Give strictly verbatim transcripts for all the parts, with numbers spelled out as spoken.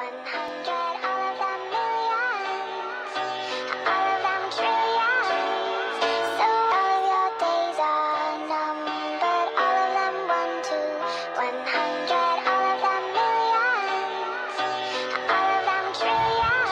one hundred, all of them millions, all of them trillions. So all of your days are numbered, all of them one to one hundred, all of them millions, all of them trillions.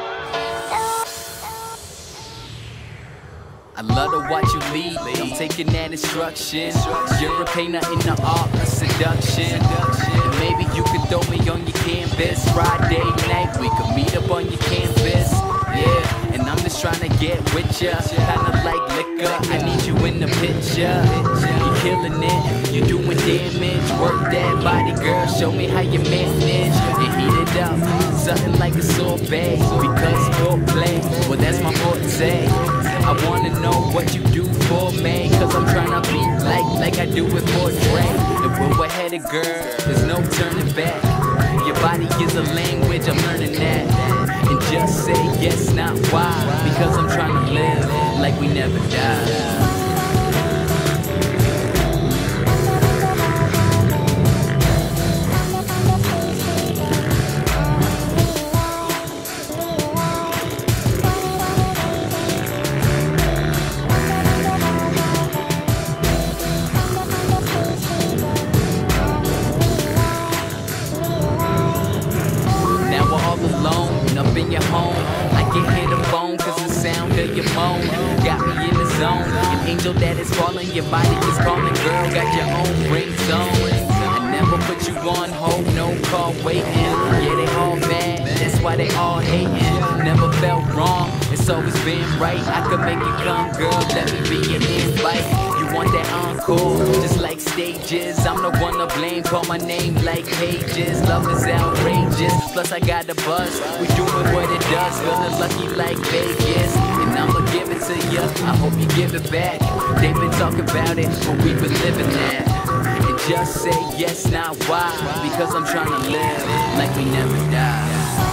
I love to watch you lead, I'm taking that instruction. You're a painter in the art of seduction. And maybe you could throw me on your canvas. Friday night, we could meet up on your canvas. Yeah, and I'm just trying to get with ya. Kinda like liquor, I need you in the picture. You're killing it, you're doing damage. Work that body, girl, show me how you manage. And heat it up, something like a sorbet. Because foreplay, well that's my forte. I wanna know what you do for me, cause I'm tryna be like, like I do with portrait. And when we're headed, girl, there's no turning back. Your body is a language, I'm learning that. And just say yes, not why, because I'm tryna live like we never die. Up in your home, I can hear the phone cause the sound of your moan got me in the zone. An angel that is calling, your body is calling, girl, got your own ringtone. I never put you on hold, no call waiting. Yeah, they all mad, that's why they all hating. Never felt wrong, it's always been right. I could make it come, girl, let me be your invite. You want that encore, just like stages. I'm the one to blame, call my name like pages. Love is outrageous, plus I got the buzz. We doing what it does, feeling lucky like Vegas. And I'ma give it to ya, I hope you give it back. They've been talking about it, but we've been living that. And just say yes, not why, because I'm trying to live like we never die.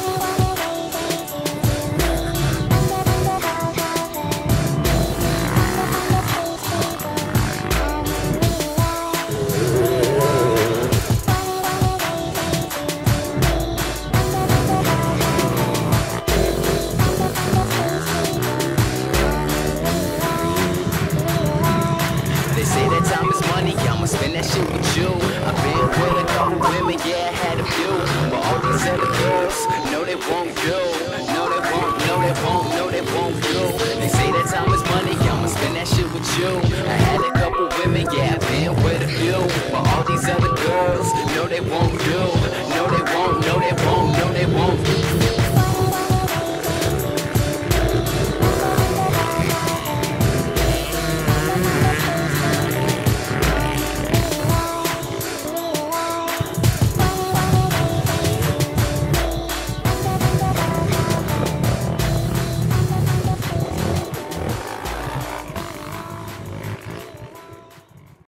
Spend that shit with you. I've been with a couple women, yeah, I had a few. But all these other girls, no they won't do. No they won't, no they won't, no they won't do. They say that time is money, I'ma spend that shit with you. I had a couple women, yeah, I've been with a few. But all these other girls, no they won't do. No they won't, no they won't, no they won't do.